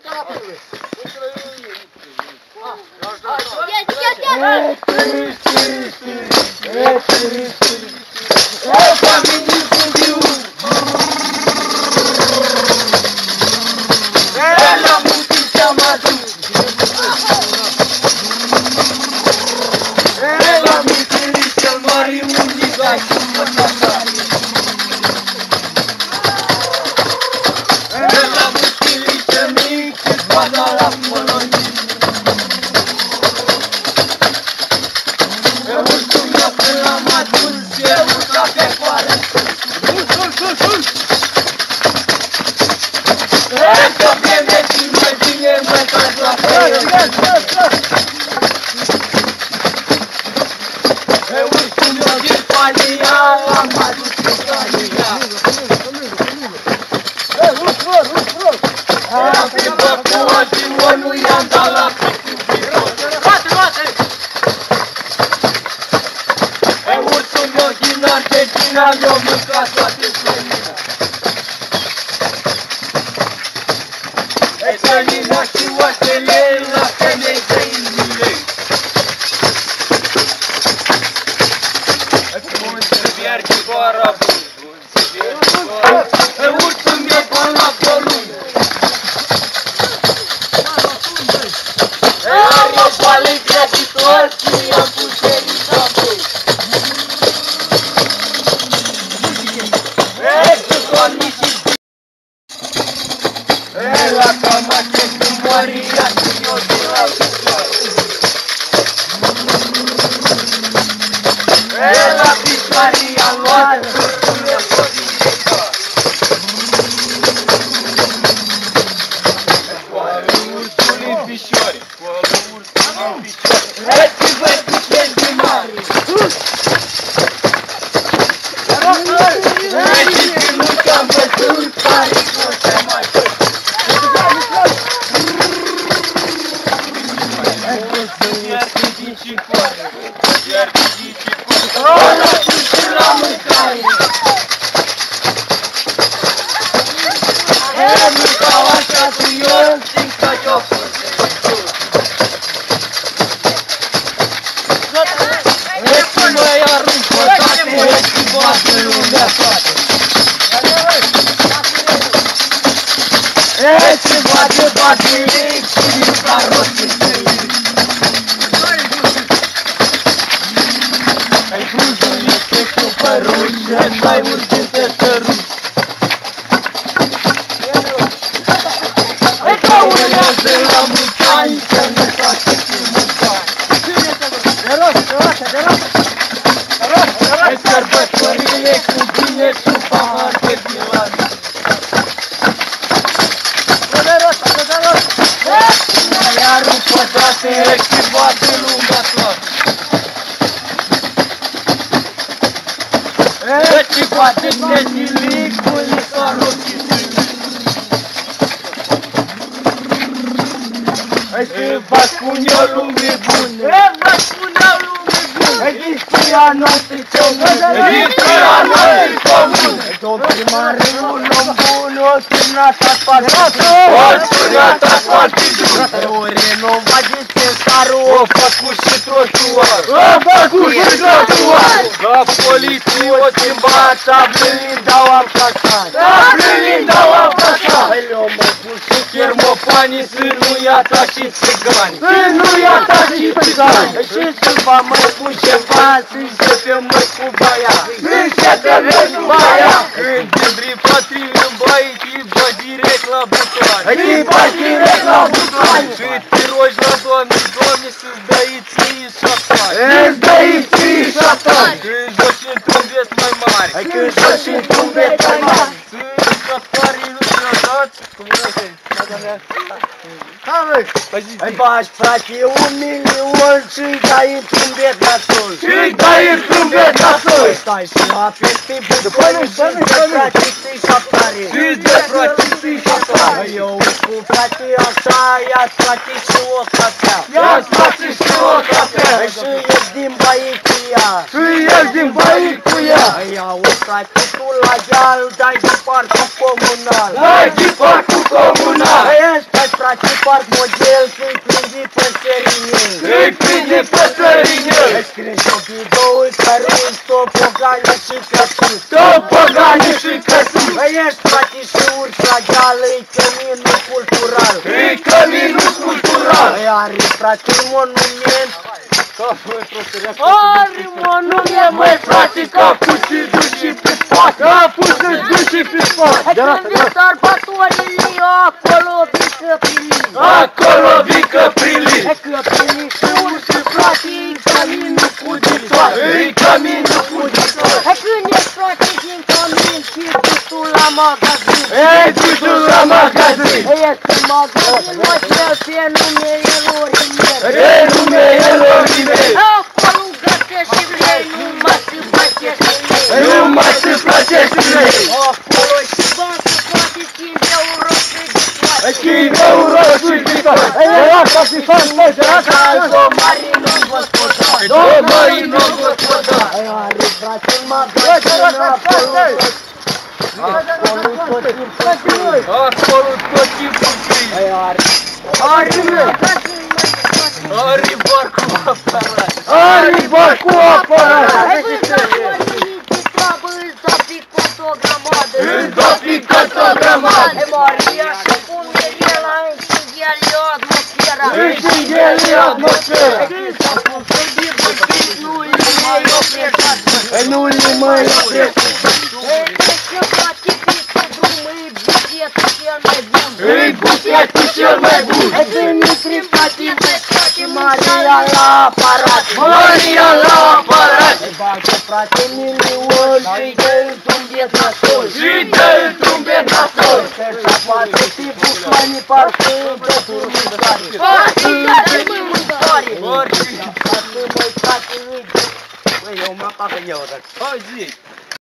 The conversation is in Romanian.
Bași, frate, 1 milion și-i dai într-un bet nasol. Și-i dai într-un bet nasol. Stai și la peste bucări și-i dă frate ți-i șaptare. Și-i dă frate ți-i șaptare. Eu cu frate așa, ia-ți frate și o cafea. Ia-ți frate și o cafea. Și ies din baie cu ea. Și ies din baie cu ea. Ia-o frate tu la deal, dai de parcul comunal. Dai de parcul comunal. Ăsta Măi frate, parc model, să-i prinde păsărinel. Să-i prinde păsărinel. Îți crește bidoul căruț, topogane și căsuț. Topogane și căsuț. Ești frate și urci la deal, e căminul cultural. E căminul cultural. Are frate monument. Are monument, măi frate, capul și duși pe spate. Capul și duși pe spate. Când sărbătorile, acolo vii căprilii. Acolo vii căprilii. Căprilii și urci frate, e căminul cuditor. E căminul cuditor. Când ești frate din cămin și tu la magazin. E dușul la magazin. Este magazin, model pe numele lor inel. Pe numele lor inel. Acolo găsești și lei, numai se plătește lei. Numai se plătește lei. Acolo și bancă, frate, 5 euro și de toate. 5 euro și de toate. Asta fi fan, măi, asta Domarino gospodar. Domarino gospodar. Are frate în magazin, acolo tot timpul. Acolo tot timpul fii. Are bar cu aparat. Are bar cu aparat. Îți da picat o grămadă. Maria și pune el la închidele atmosfera. Închide-le atmosfera. Nu le mai oprești. E buchetul cel mai bun. Maria la aparat. Maria la aparat. Bagă frate milion și dă-l trumbet nasol. Și dă-l trumbet nasol. Să-și apoate tipul banii parfum de furnizare. Orice de mâncare. Orice. Frate, măi, frate, nu-i... Băi, eu mă fac eu, dar... Hai zi.